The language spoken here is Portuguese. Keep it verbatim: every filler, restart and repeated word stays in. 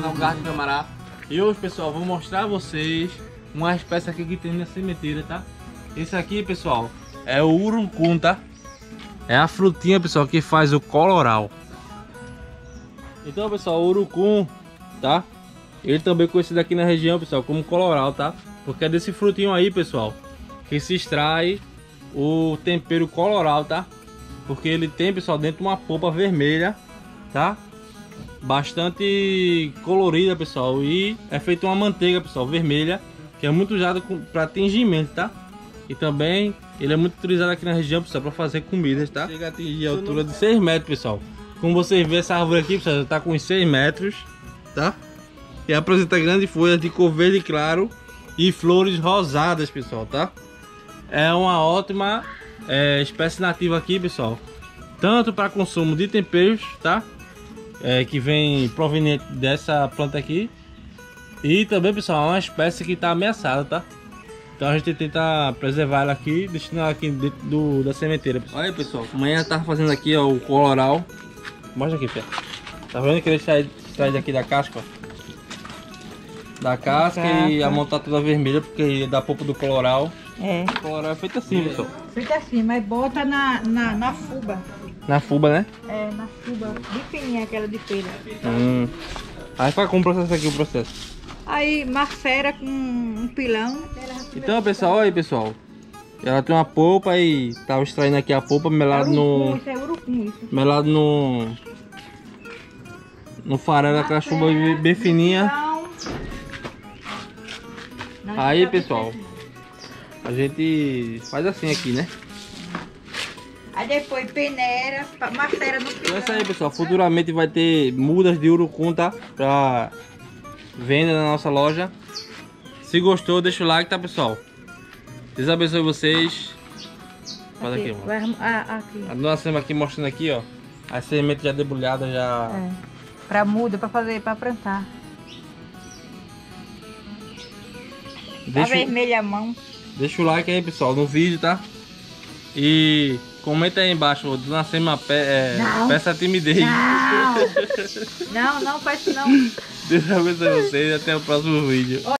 canal Garden Camará. E hoje, pessoal, vou mostrar a vocês uma espécie aqui que tem na sementeira, tá? Esse aqui, pessoal, é o urucum, tá? É a frutinha, pessoal, que faz o coloral. Então, pessoal, o urucum, tá? Ele também é conhecido aqui na região, pessoal, como coloral, tá? Porque é desse frutinho aí, pessoal, que se extrai o tempero coloral, tá? Porque ele tem, pessoal, dentro uma polpa vermelha, tá? Bastante colorida, pessoal, e é feita uma manteiga, pessoal, vermelha, que é muito usada para tingimento, tá? E também ele é muito utilizado aqui na região, pessoal, para fazer comidas, tá? Chega a atingir a altura de seis metros, pessoal. Como vocês veem, essa árvore aqui, pessoal, já tá com uns seis metros, tá? E apresenta grandes folhas de cor verde claro e flores rosadas, pessoal, tá? É uma ótima é, espécie nativa aqui, pessoal, tanto para consumo de temperos, tá? É, que vem proveniente dessa planta aqui. E também, pessoal, é uma espécie que está ameaçada, tá? Então a gente tenta preservar ela aqui, deixando ela aqui dentro do, da sementeira, pessoal. Olha aí, pessoal, amanhã tá fazendo aqui, ó, o coloral. Mostra aqui, Fé. Tá vendo que ele sai, sai daqui da casca, ó? Da casca, casca e a mão tá toda vermelha porque é da polpa do coloral. É. O coloral é feito assim, pessoal. Feito assim, mas bota na, na, na fuba. Na fuba, né? É, na fuba, bem fininha, aquela de feira. Hum. Aí faz como processo aqui o processo? Aí macera com um pilão. Então, pessoal, olha aí, pessoal. Ela tem uma polpa e tava extraindo aqui a polpa melado no... Isso é urucum, isso. Melado no... No farelo, aquela chuva bem fininha. Aí, pessoal, a gente faz assim aqui, né? Aí depois peneira, macera no pilão. Então é isso aí, pessoal. Futuramente vai ter mudas de urucum, tá? Pra venda na nossa loja. Se gostou, deixa o like, tá, pessoal? Deus abençoe vocês. Faz aqui, Aqui, mano. ah, aqui. A dona Sema aqui mostrando aqui, ó. As sementes já debulhadas, já... É. Pra muda, pra fazer, pra plantar. Deixa, Tá vermelha a mão. deixa o like aí, pessoal, no vídeo, tá? E comenta aí embaixo, Dona Sema, pe é, peça timidez. Não, não, não faz isso não. Deus abençoe vocês e até o próximo vídeo.